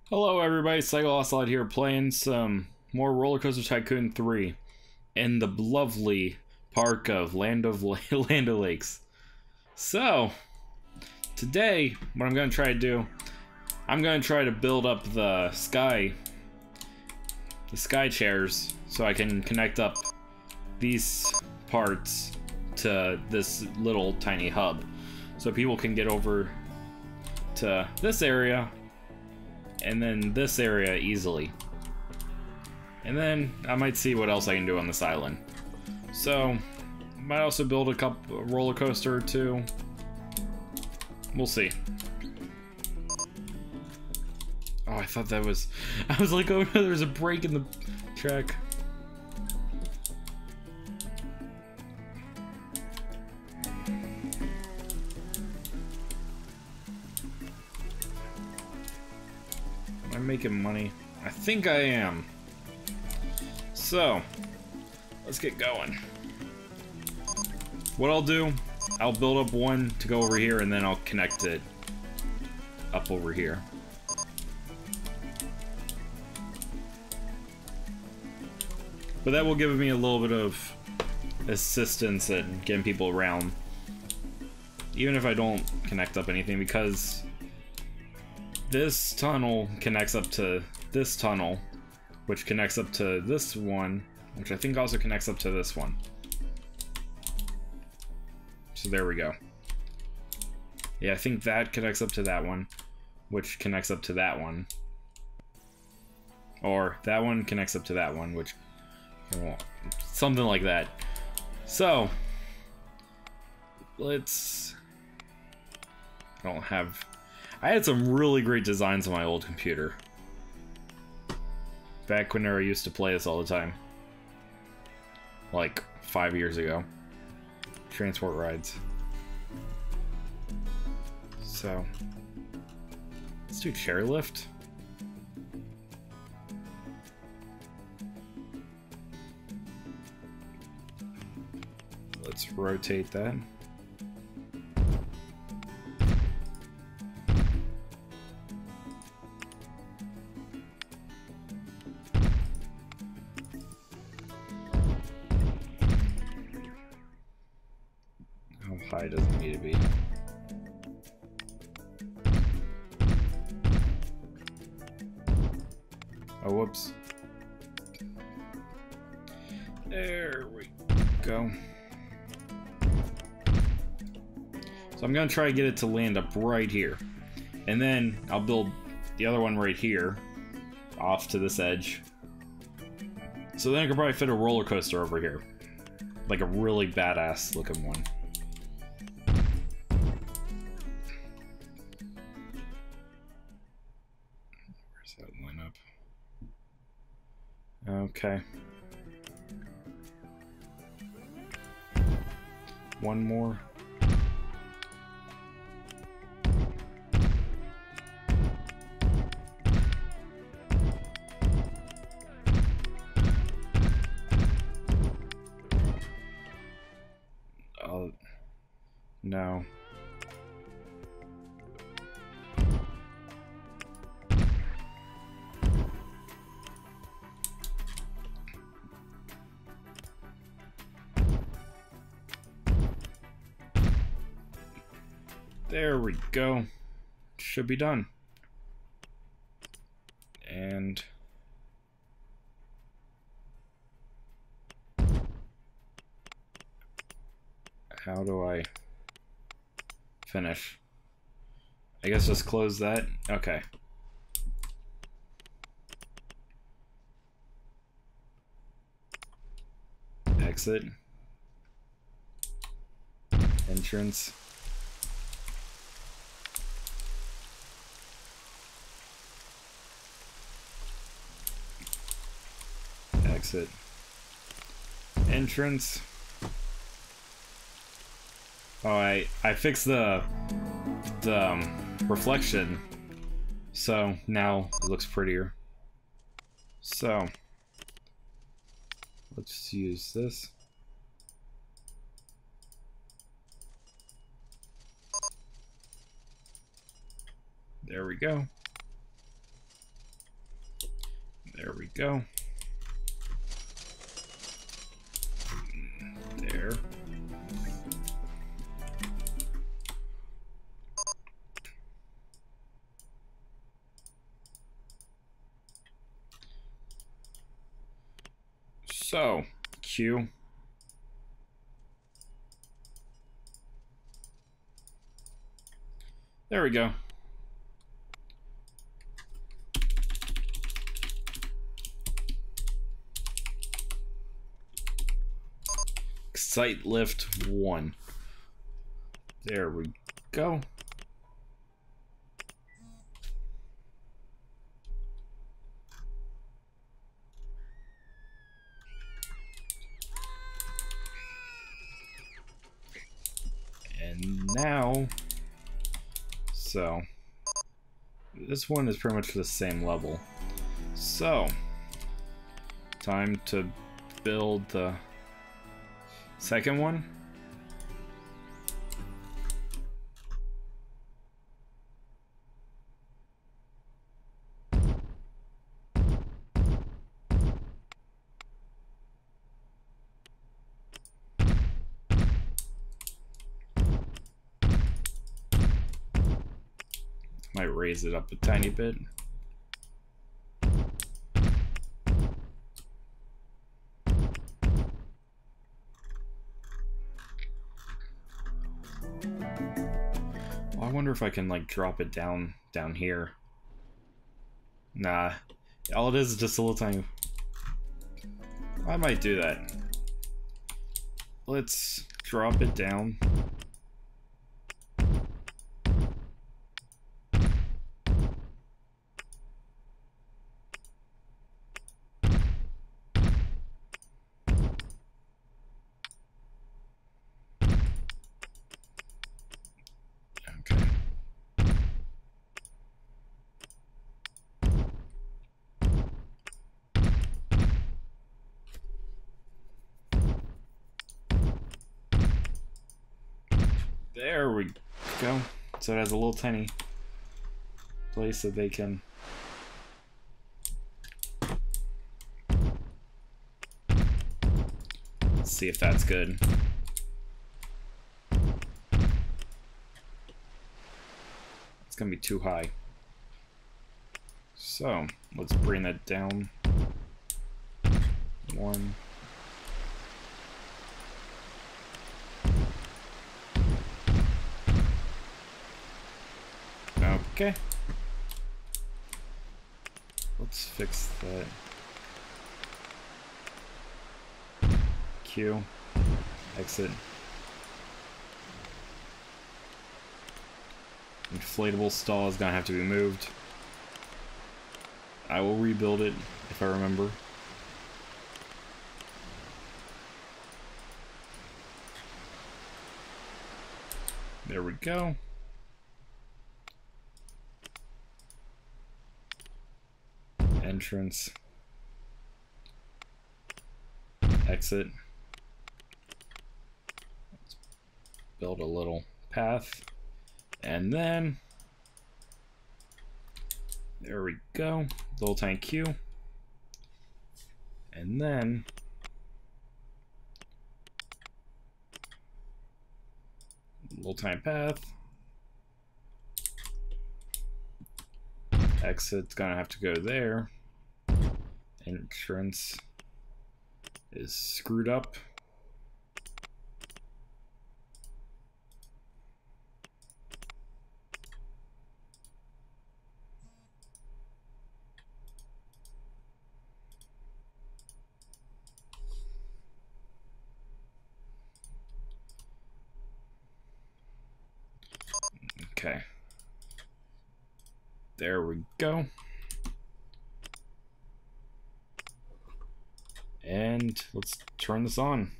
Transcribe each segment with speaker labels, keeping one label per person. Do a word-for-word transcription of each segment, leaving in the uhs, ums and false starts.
Speaker 1: Hello everybody, Cycle Ocelot here playing some more Roller Coaster Tycoon three in the lovely park of Land of Land of Lakes. So, today, what I'm going to try to do, I'm going to try to build up the sky, the sky chairs, so I can connect up these parts to this little tiny hub, so people can get over to this area and then this area easily. And then I might see what else I can do on this island. So, might also build a couple a roller coaster or two. We'll see. Oh, I thought that was... I was like, oh no, there's a break in the track. I'm making money. I think I am. So, let's get going. What I'll do, I'll build up one to go over here and then I'll connect it up over here. But that will give me a little bit of assistance at getting people around. Even if I don't connect up anything, because this tunnel connects up to this tunnel, which connects up to this one, which I think also connects up to this one. So there we go. Yeah, I think that connects up to that one, which connects up to that one. Or that one connects up to that one, which... well, something like that. So, let's... I don't have... I had some really great designs on my old computer. Back when I used to play this all the time. Like, five years ago. Transport rides. So, let's do chairlift. Let's rotate that. High doesn't need to be. Oh, whoops. There we go. So I'm gonna try to get it to land up right here. And then I'll build the other one right here, off to this edge. So then I can probably fit a roller coaster over here. Like a really badass looking one. Okay. One more. Oh, no. There we go. Should be done. And how do I finish? I guess just close that. Okay. Exit. Entrance. Exit. Entrance. Oh, I I fixed the the um, reflection, so now it looks prettier. So let's use this. There we go. There we go. There. So, Q. There we go. Excite lift one. There we go. And now, so this one is pretty much the same level. So, time to build the second one. Might raise it up a tiny bit. Well, I wonder if I can like drop it down down here. Nah, all it is is just a little tiny. I might do that. Let's drop it down. There we go. So it has a little tiny place that they can. Let's see if that's good. It's gonna be too high. So let's bring that down. One. Okay. Let's fix that. Q. Exit. Inflatable stall is gonna have to be moved. I will rebuild it if I remember. There we go. Entrance, exit. Let's build a little path, and then there we go, little tiny queue, and then little tiny path. Exit's gonna have to go there. Entrance is screwed up. Okay. There we go. And let's turn this on.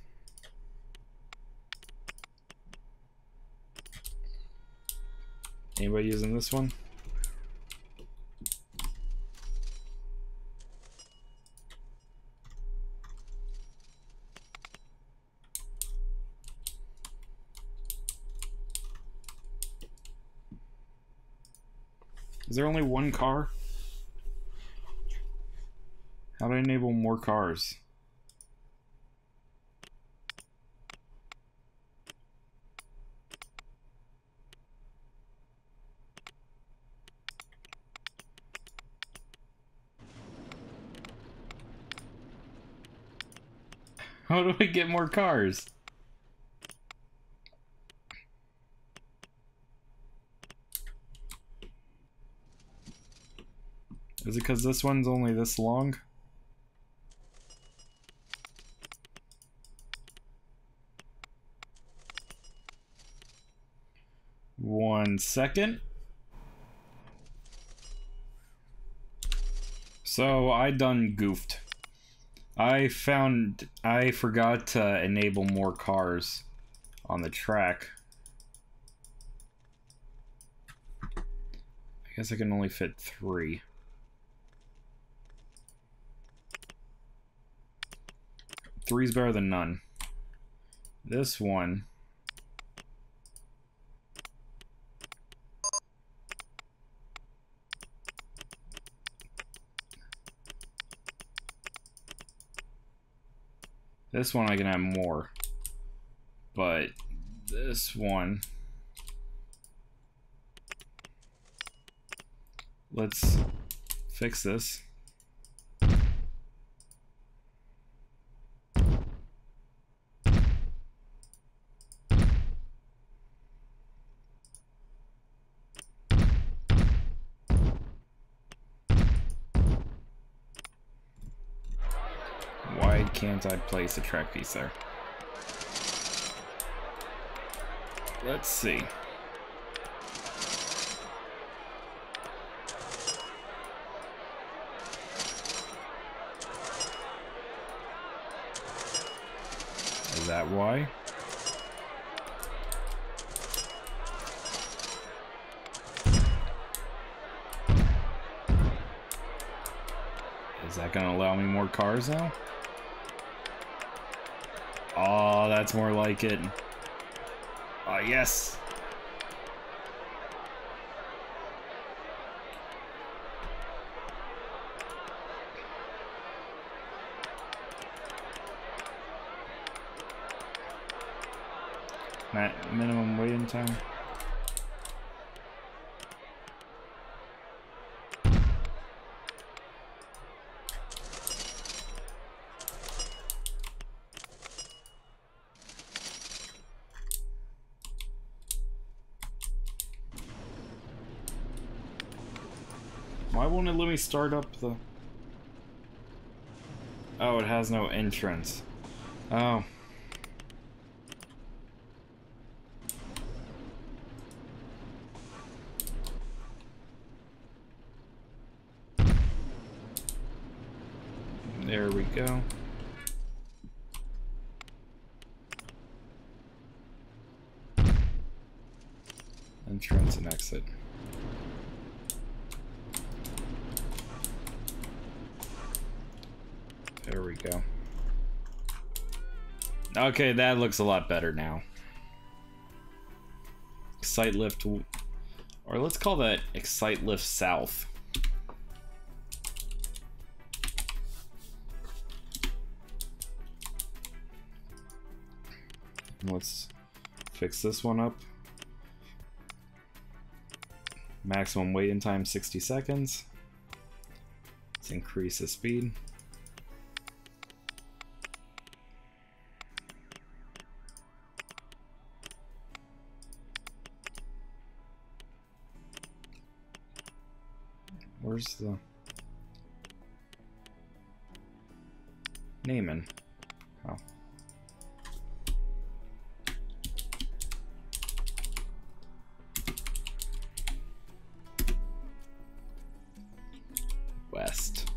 Speaker 1: Anybody using this one? Is there only one car? How do I enable more cars? How do I get more cars? Is it because this one's only this long? One second. So I done goofed. I found I forgot to enable more cars on the track. I guess I can only fit three. Three's better than none. This one. This one I can have more. But this one. Let's fix this. Why can't I place a track piece there? Let's see. Is that why? Is that gonna allow me more cars now? Oh, that's more like it. Oh, yes. That minimum waiting time. Why won't it let me start up the... Oh, it has no entrance. Oh. There we go. Entrance and exit. There we go. Okay, that looks a lot better now. Excite lift, or let's call that Excite lift south. Let's fix this one up. Maximum wait-in time sixty seconds. Let's increase the speed. Where's the naming? Oh. West.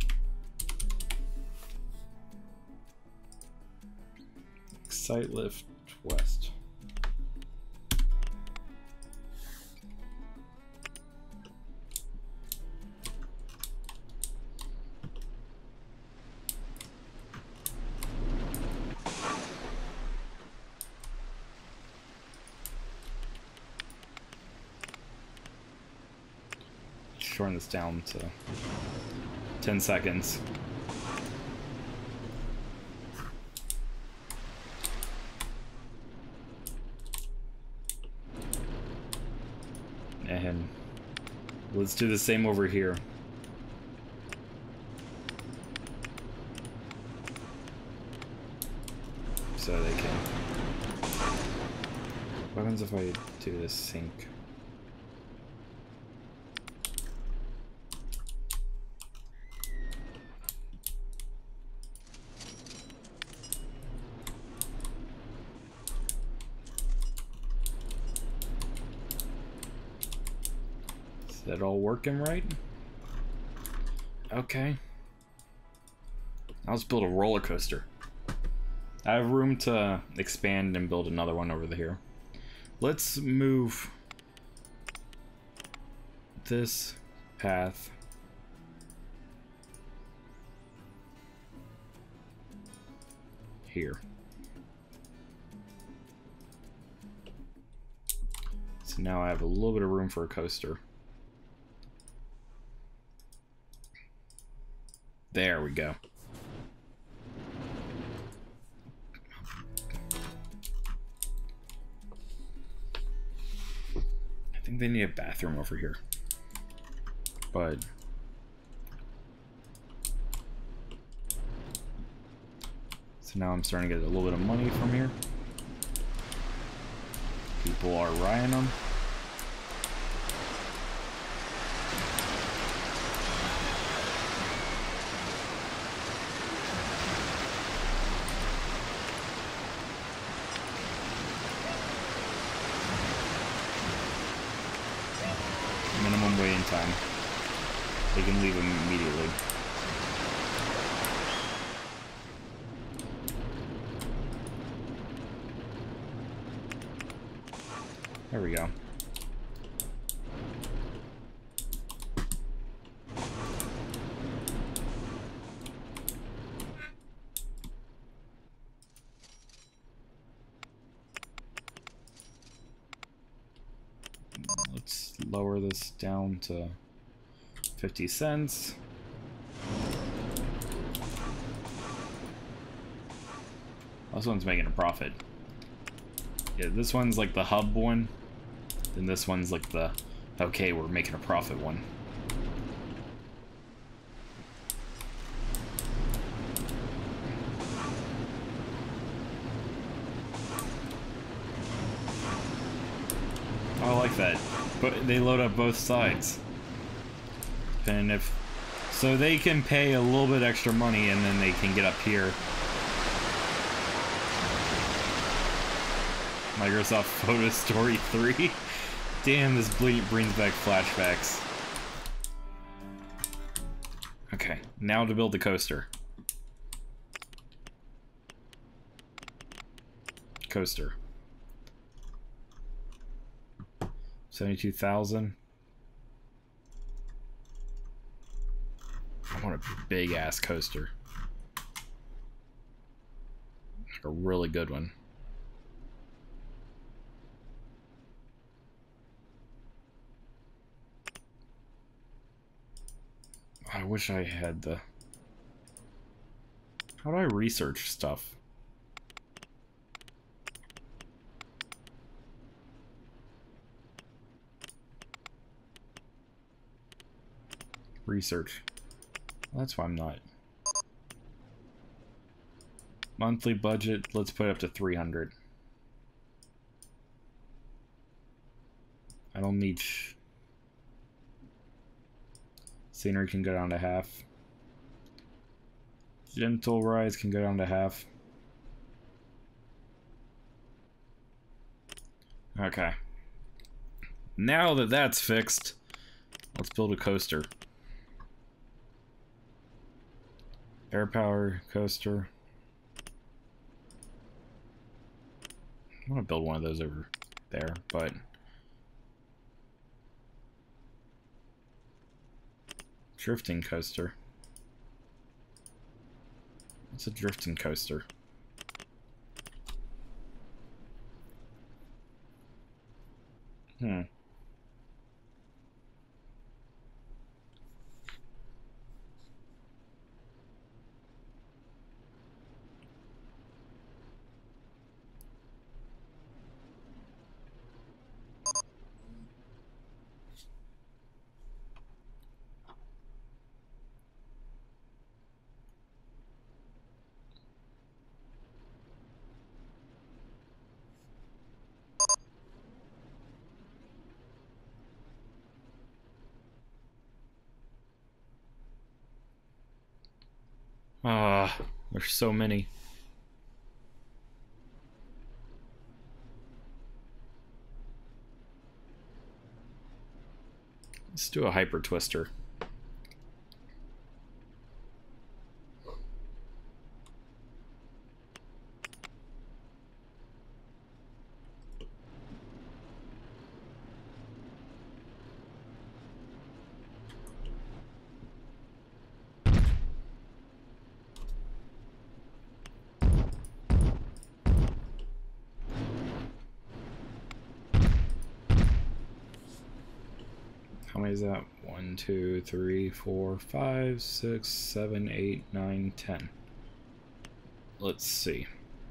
Speaker 1: Excite lift west. Shorten this down to ten seconds. And let's do the same over here. So they can... What happens if I do this sink? Is that all working right? Okay. Now let's build a roller coaster. I have room to expand and build another one over here. Let's move this path here. So now I have a little bit of room for a coaster. There we go. I think they need a bathroom over here. But so now I'm starting to get a little bit of money from here. People are riding them. Minimum waiting time. They can leave immediately. There we go. Let's lower this down to fifty cents. This one's making a profit. Yeah, this one's like the hub one. Then this one's like the, okay, we're making a profit one. Oh, I like that. But they load up both sides. And if... So they can pay a little bit extra money and then they can get up here. Microsoft Photo Story three. Damn, this bleed brings back flashbacks. Okay, now to build the coaster. Coaster. seventy-two thousand. I want a big ass coaster. Like a really good one. I wish I had the... How do I research stuff? Research. Well, that's why I'm not. Monthly budget, let's put it up to three hundred. I don't need... Sh Scenery can go down to half. Gentle rides can go down to half. Okay. Now that that's fixed, let's build a coaster. Air power coaster. I want to build one of those over there, but... Drifting coaster. What's a drifting coaster? Hmm. Ah, there's so many. Let's do a hyper twister. How many is that? One, two, three, four, five, six, seven, eight, nine, ten. Let's see.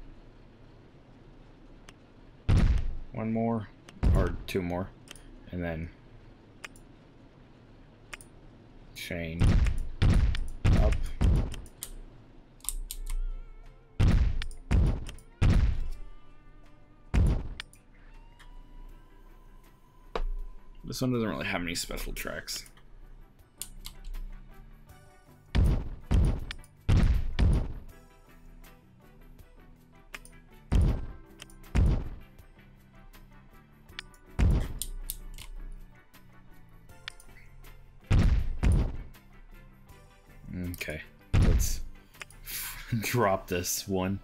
Speaker 1: One more, or two more, and then chain up. This one doesn't really have any special tracks. Okay, let's drop this one.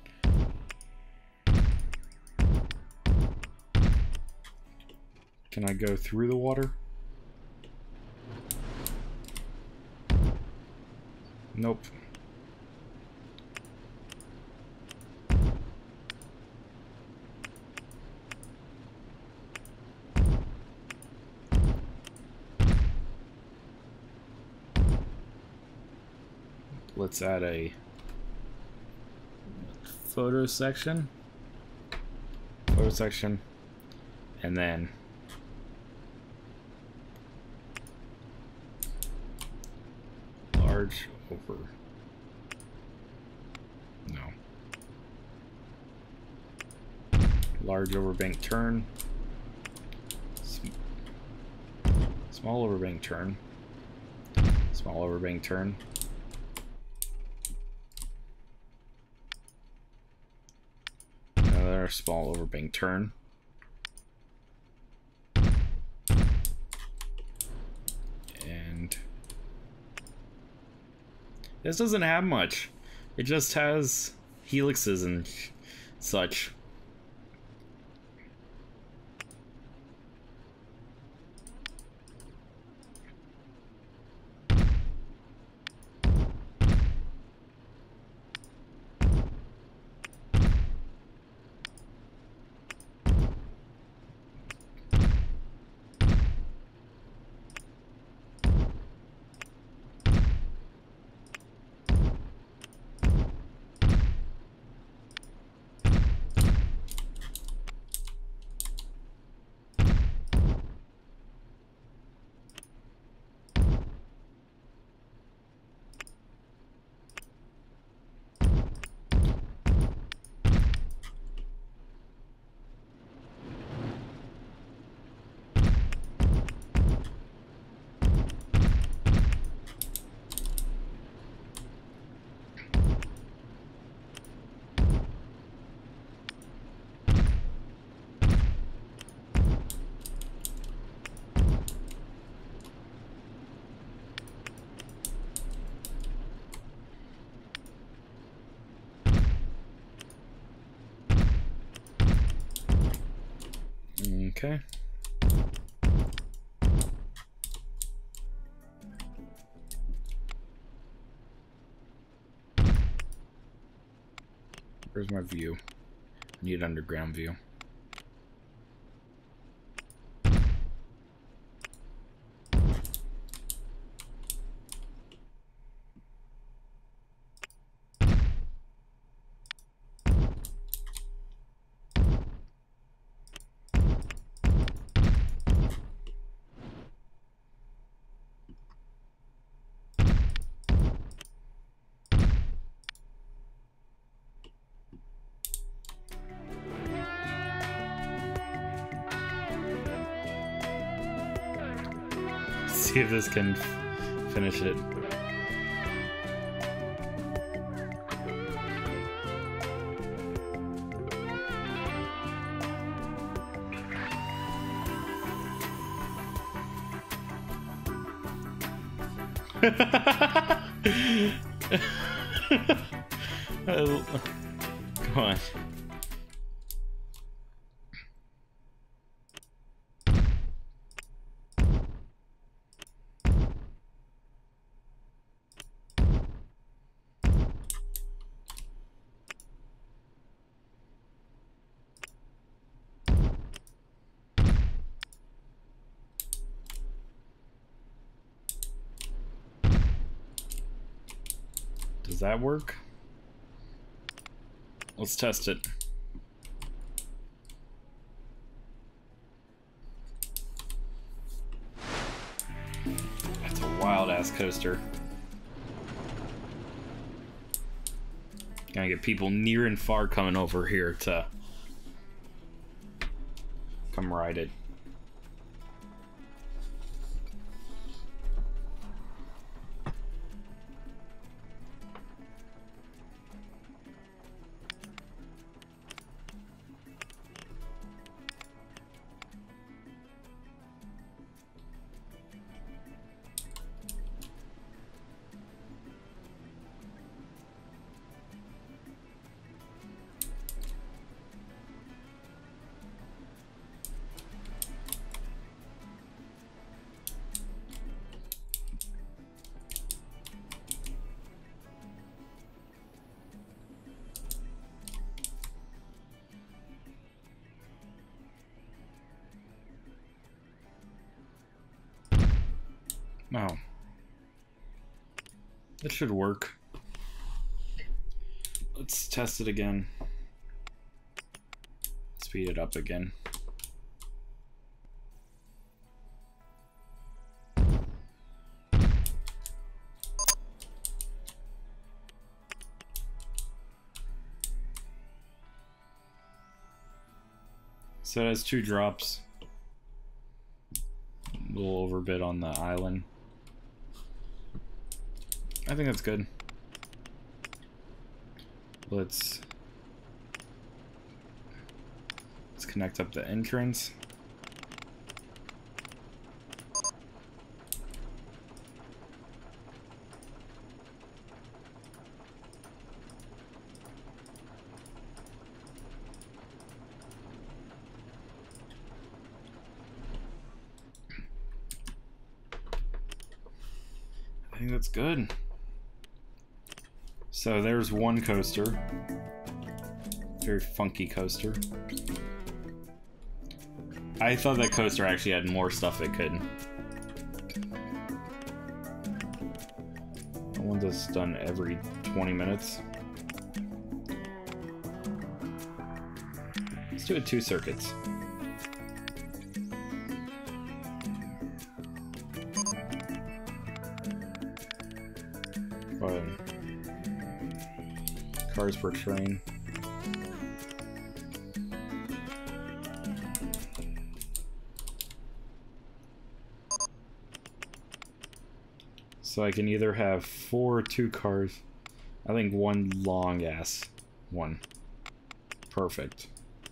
Speaker 1: Can I go through the water? Nope. Let's add a photo section. Photo section. And then large over. No. Large overbank turn. Sm small overbank turn. Small overbank turn. Another small overbank turn. And this doesn't have much. It just has helixes and such. Okay. Where's my view? I need underground view. See if this can f finish it. Come on. Does that work? Let's test it. That's a wild ass coaster. Gonna get people near and far coming over here to come ride it. No. That should work. Let's test it again. Speed it up again. So it has two drops. A little overbid on the island. I think that's good. Let's let's connect up the entrance. I think that's good. So there's one coaster. Very funky coaster. I thought that coaster actually had more stuff it could. The one that's done every twenty minutes. Let's do it two circuits. Fine. Cars per train. So I can either have four or two cars. I think one long ass one. Perfect.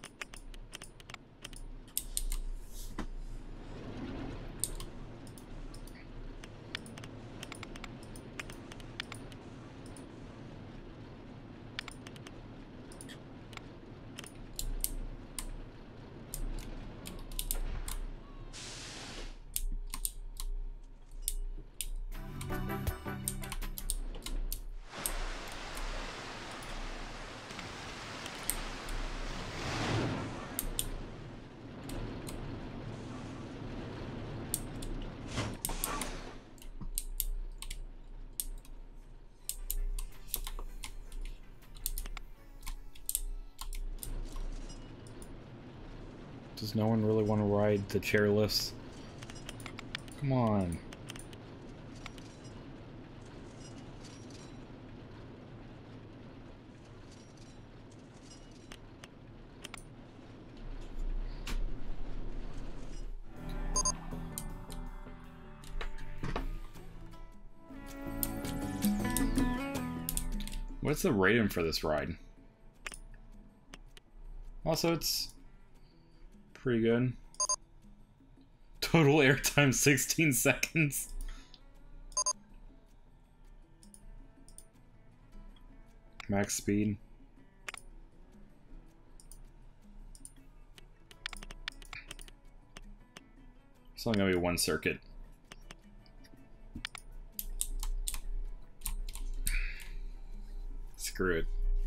Speaker 1: Does no one really want to ride the chairlifts? Come on. What's the rating for this ride? Also, it's pretty good. Total airtime sixteen seconds. max speed. It's only gonna be one circuit. Screw it.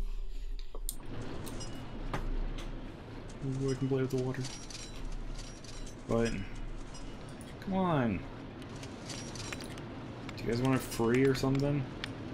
Speaker 1: Ooh, I can play with the water. But come on. Do you guys want it free or something?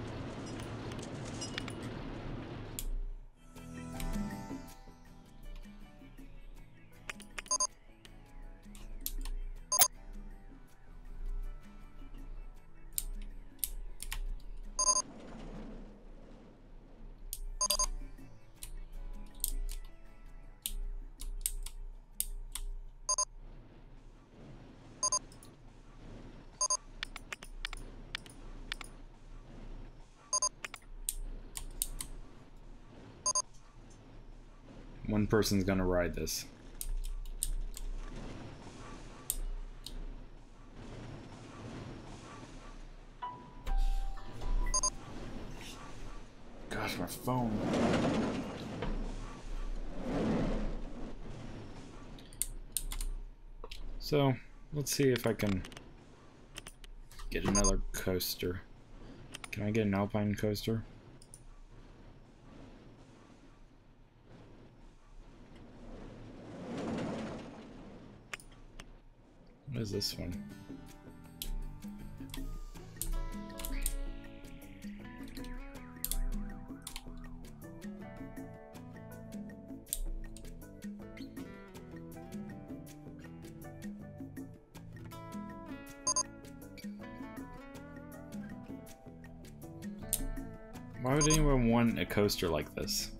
Speaker 1: One person's gonna ride this. Gosh, my phone. So, let's see if I can get another coaster. Can I get an alpine coaster? What is this one? Why would anyone want a coaster like this?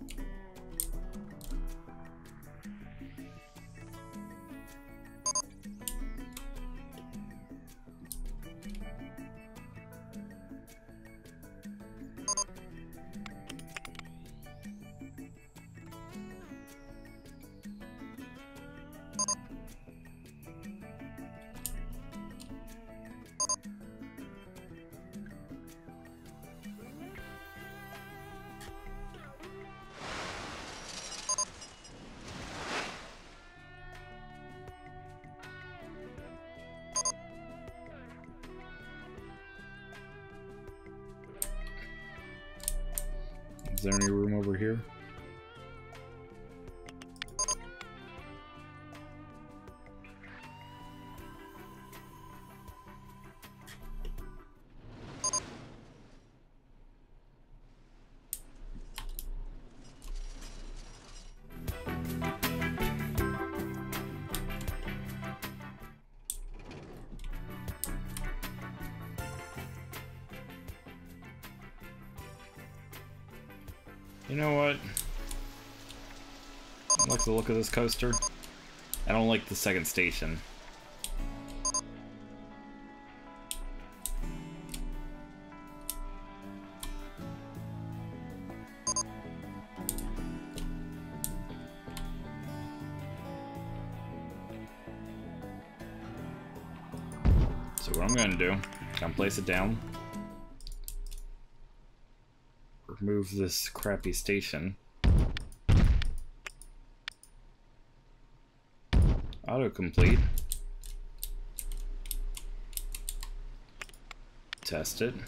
Speaker 1: Is there any room over here? You know what? I like the look of this coaster. I don't like the second station. So what I'm gonna do, I'm place it down. Remove this crappy station. Autocomplete. Test it.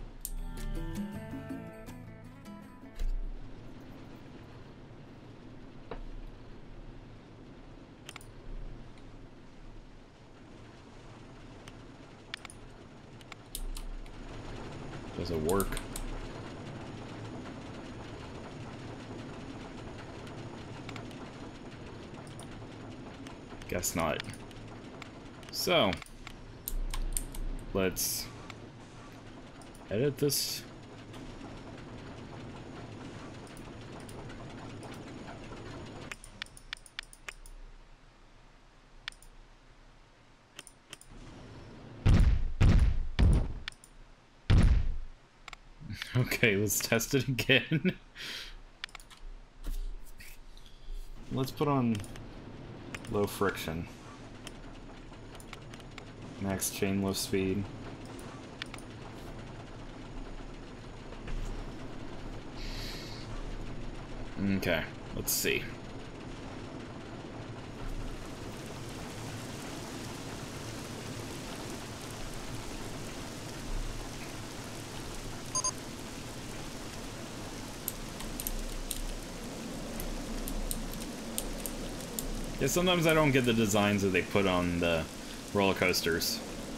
Speaker 1: Does it work? Guess not. So, let's edit this. Okay, let's test it again. Let's put on low friction. Max chain lift speed. Okay, let's see. Yeah, sometimes I don't get the designs that they put on the roller coasters.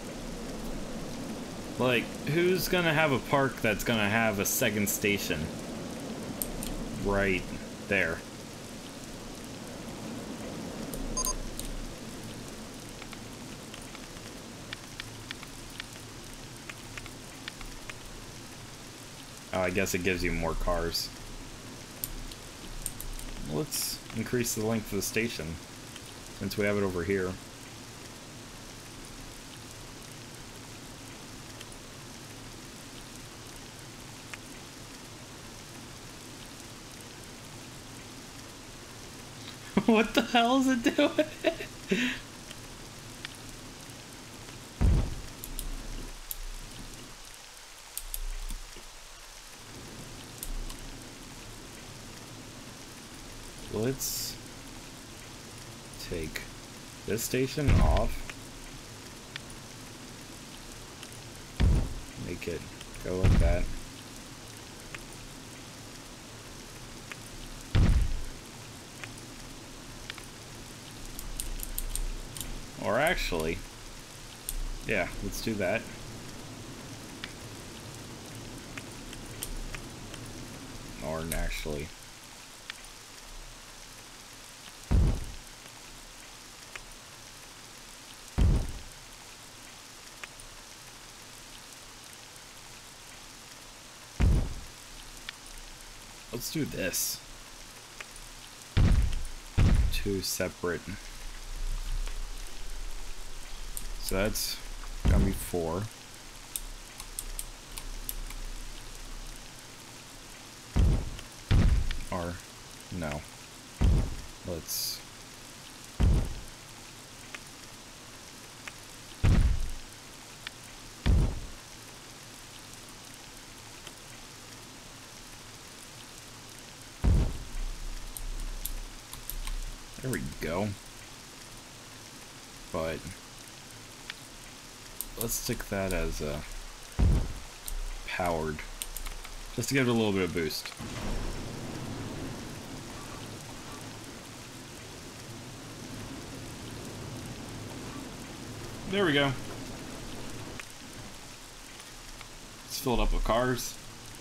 Speaker 1: Like, who's gonna have a park that's gonna have a second station right there? Oh, I guess it gives you more cars. Let's increase the length of the station, since we have it over here. What the hell is it doing? Let's take this station off. Make it go like that. Or actually, yeah, let's do that. Or actually, let's do this. Two separate. So that's gonna be four. Or, no. Let's... There we go. But... let's stick that as a powered, just to give it a little bit of boost. There we go. It's filled up with cars.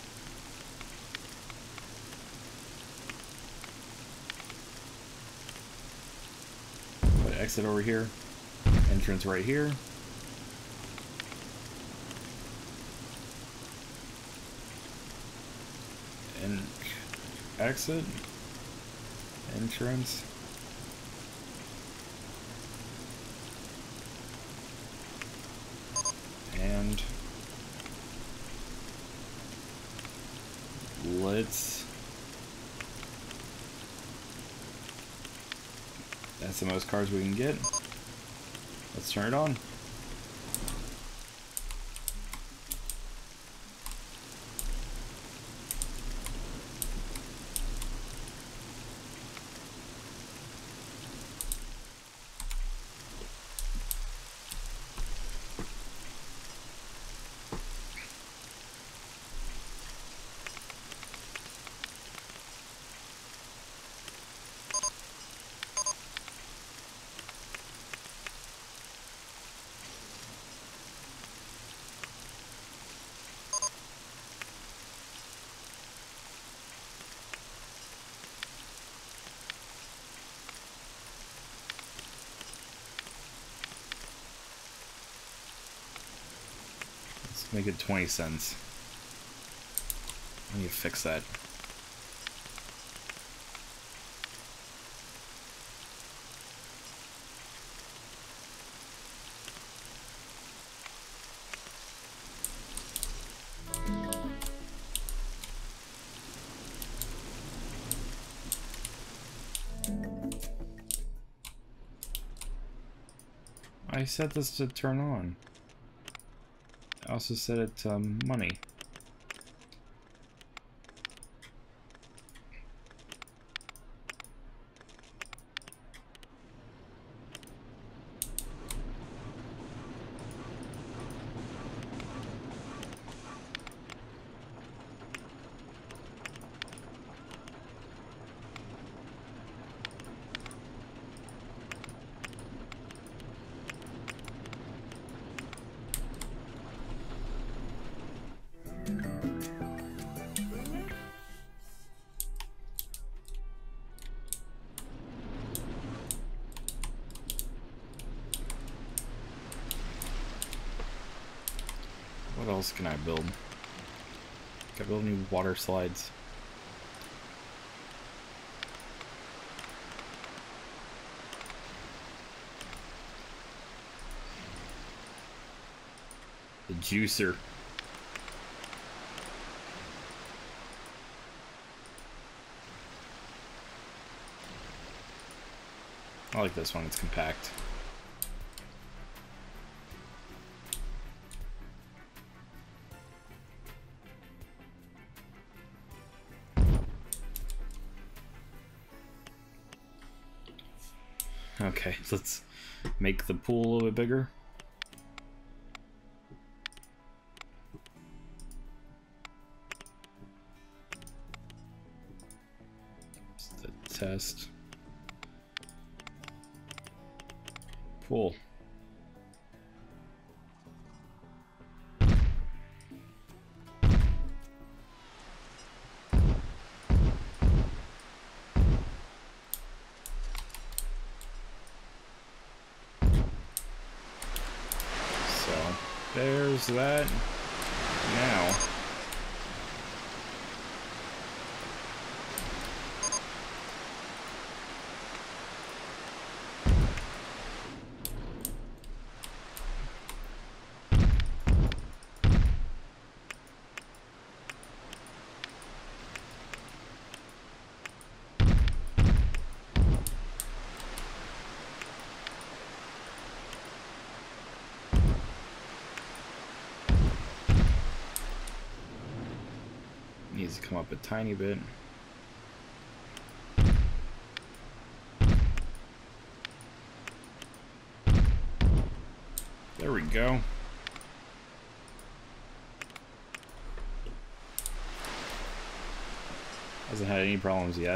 Speaker 1: Put exit over here, entrance right here. And exit, entrance, and let's, that's the most cars we can get. Let's turn it on. Make it twenty cents. I need to fix that. I set this to turn on. I also set it to um, money. else can I build? Can I build any water slides? The juicer. I like this one, it's compact. Okay, let's make the pool a little bit bigger. Just the test. Pool. There's that. Now. Needs to come up a tiny bit. There we go. Hasn't had any problems yet.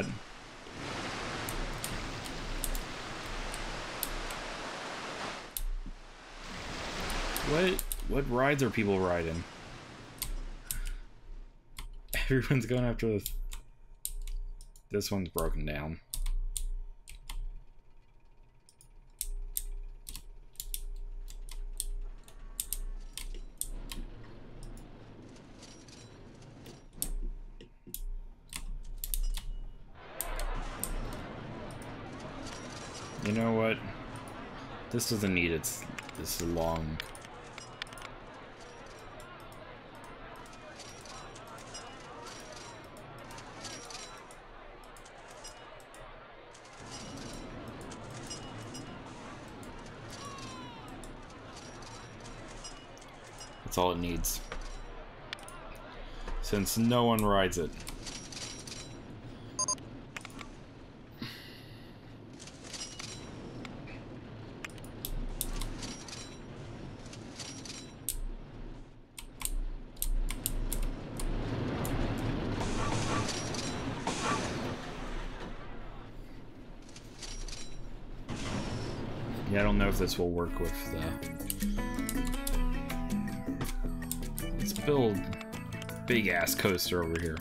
Speaker 1: What what rides are people riding? Everyone's going after this. This one's broken down. You know what? This doesn't need its this long. That's all it needs. Since no one rides it. Yeah, I don't know if this will work with the... Let's build big ass coaster over here.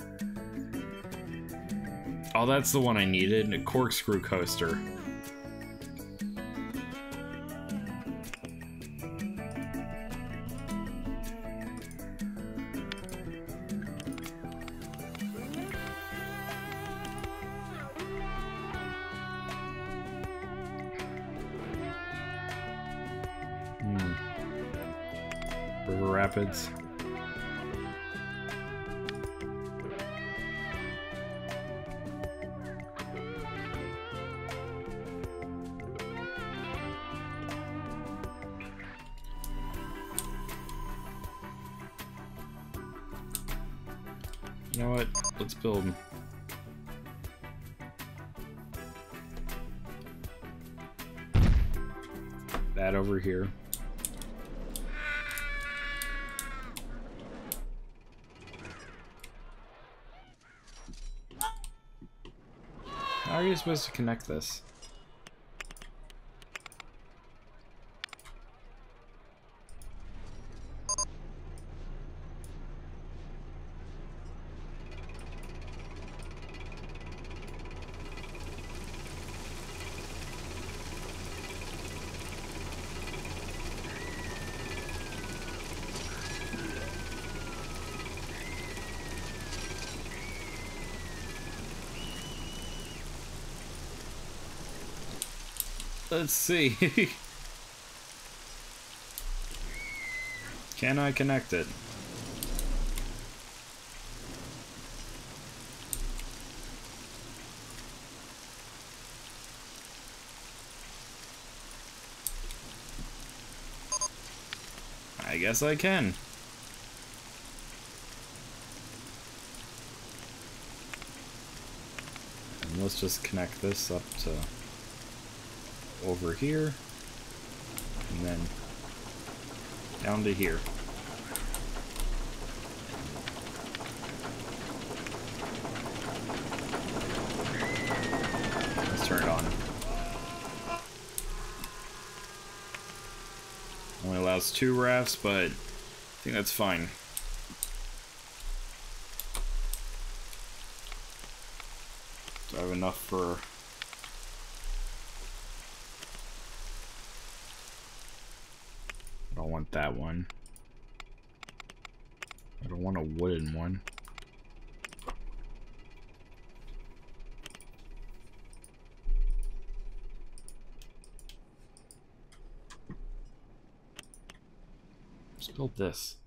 Speaker 1: Oh, that's the one I needed, a corkscrew coaster. Hmm. River Rapids. You know what? Let's build that over here. How are you supposed to connect this? Let's see. Can I connect it? I guess I can. And let's just connect this up to over here, and then down to here. Let's turn it on. Only allows two rafts, but I think that's fine. Do I have enough for... I don't want that one. I don't want a wooden one. Let's build this.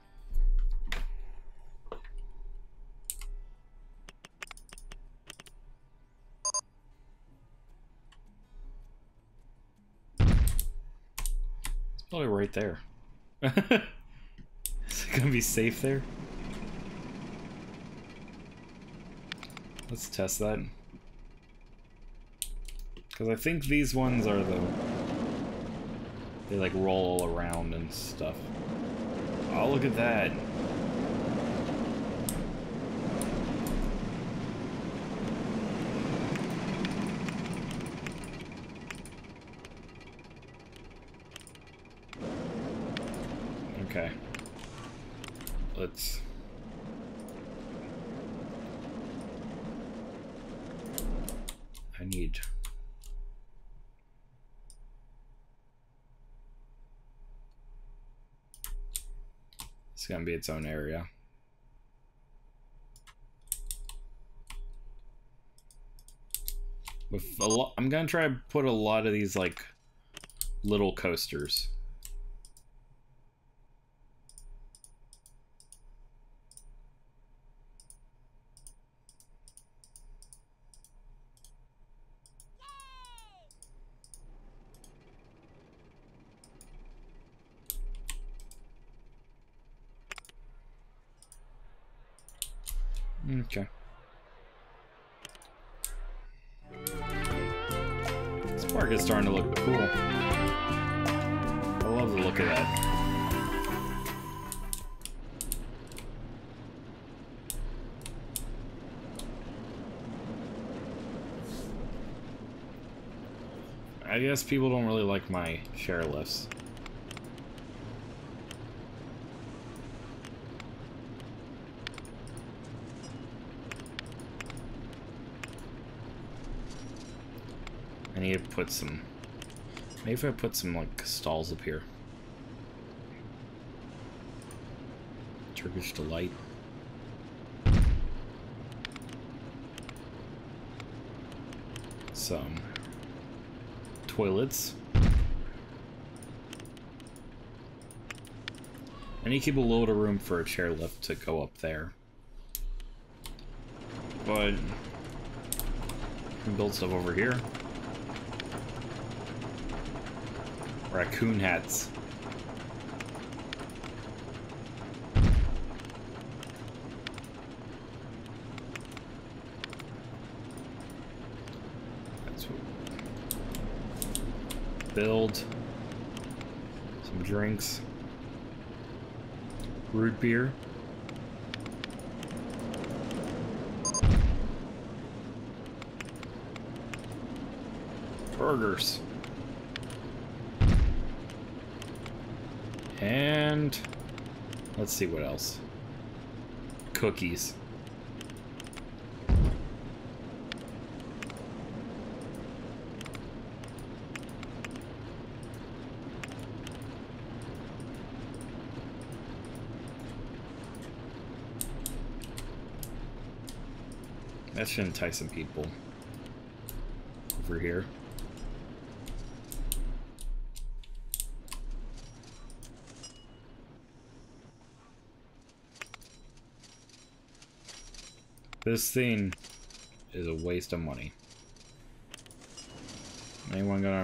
Speaker 1: It's probably right there. Is it gonna be safe there? Let's test that. Because I think these ones are the... They like roll around and stuff. Oh, look at that. Okay. Let's... I need... It's gonna be its own area. With a lot, I'm gonna try to put a lot of these like little coasters. Okay. This park is starting to look cool. I love the look of that. I guess people don't really like my share lifts. I need to put some... Maybe if I put some, like, stalls up here. Turkish Delight. Some... toilets. I need to keep a load of room for a chairlift to go up there. But... I can build stuff over here. Raccoon hats. That's what... Build some drinks. Root beer. Burgers. And let's see what else. Cookies. That should entice some people over here. This thing is a waste of money. Anyone gonna...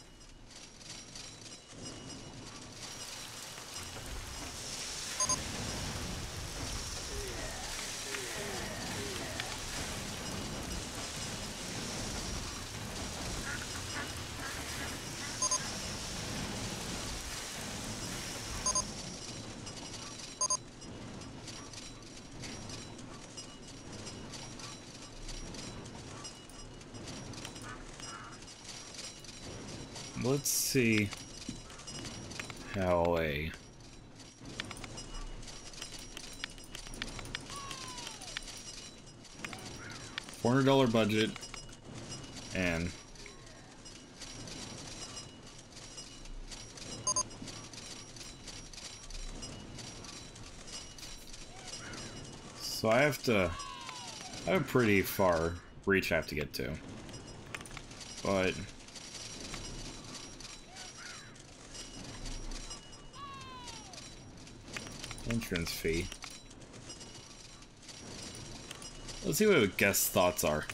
Speaker 1: Let's see how a four hundred dollar budget and so I have to I have a pretty far reach I have to get to, but entrance fee. Let's see what guest thoughts are.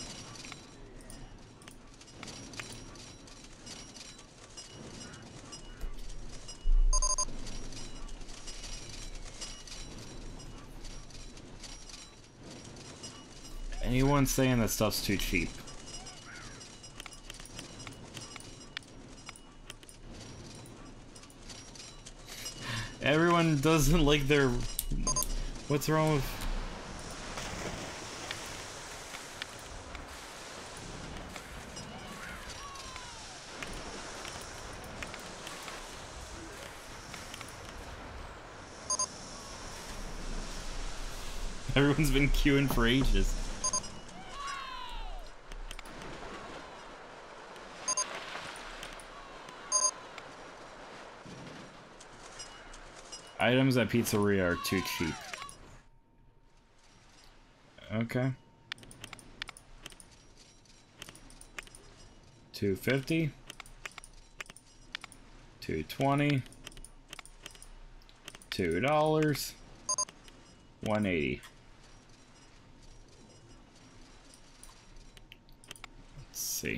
Speaker 1: Anyone saying that stuff's too cheap? Everyone doesn't like their... What's wrong with... Everyone's been queuing for ages. Items at pizzeria are too cheap. Okay. two fifty. two twenty. two dollars. one eighty. Let's see.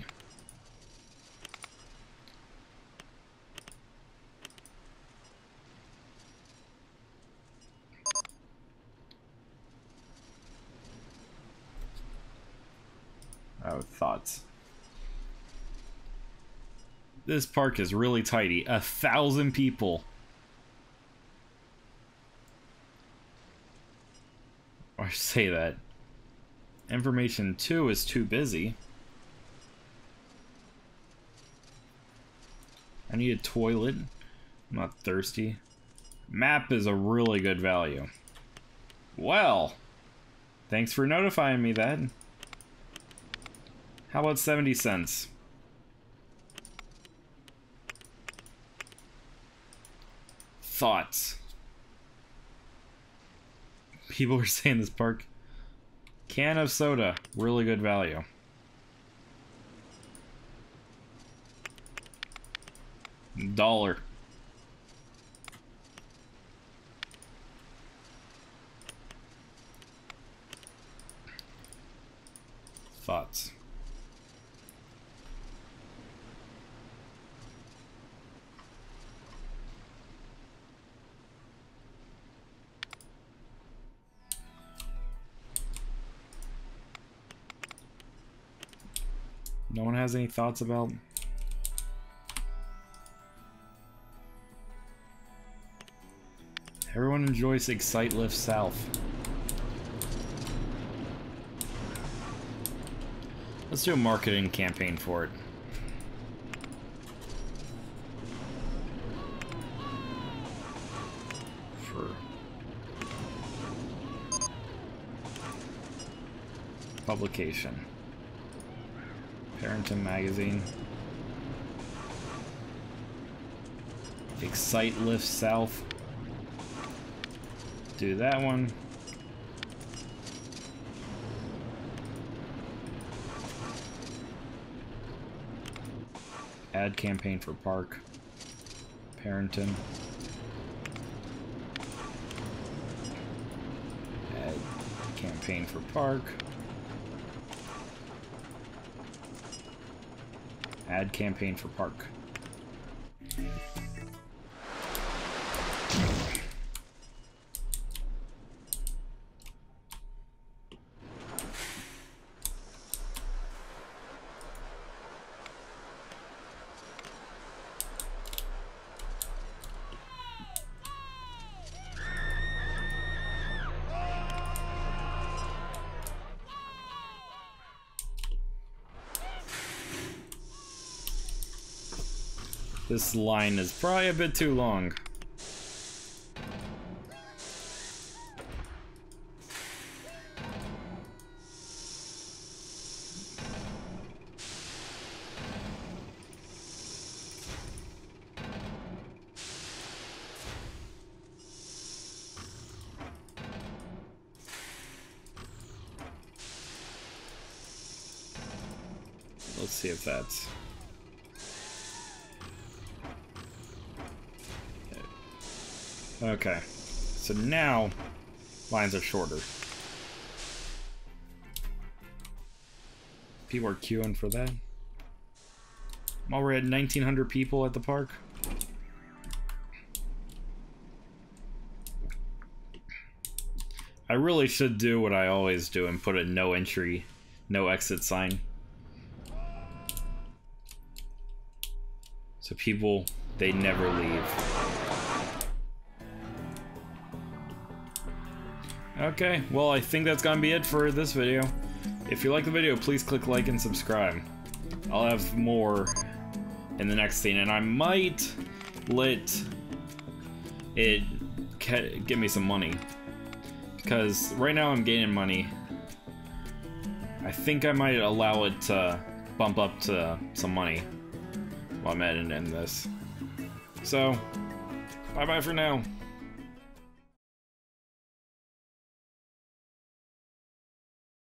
Speaker 1: Oh, thoughts. This park is really tidy. A thousand people. Or say that. Information two is too busy. I need a toilet. I'm not thirsty. Map is a really good value. Well, thanks for notifying me that. How about seventy cents? Thoughts. People are saying this park. Can of soda, really good value. Dollar. Thoughts. No one has any thoughts about... Everyone enjoys Excite Lift South. Let's do a marketing campaign for it. For... publication. Parenting magazine. Excite Lift South. Do that one. Ad campaign for park. Parenting. Ad campaign. campaign for park. Add campaign for park. This line is probably a bit too long. Let's see if that's... Okay, so now lines are shorter. People are queuing for that. I'm already at nineteen hundred people at the park. I really should do what I always do and put a no entry, no exit sign. So people, they never leave. Okay, well, I think that's gonna be it for this video. If you like the video, please click like and subscribe. I'll have more in the next scene, and I might let it get me some money. Because right now I'm gaining money. I think I might allow it to bump up to some money while I'm editing this. So, bye-bye for now.